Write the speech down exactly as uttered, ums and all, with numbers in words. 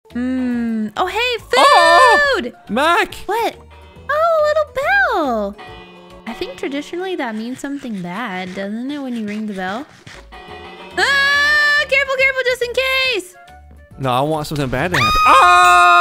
Hmm. Oh, hey, food! Oh, Mac! What? Oh, a little bell. I think traditionally that means something bad, doesn't it, when you ring the bell? Ah! Careful, careful, just in case! No, I want something bad to happen. Oh!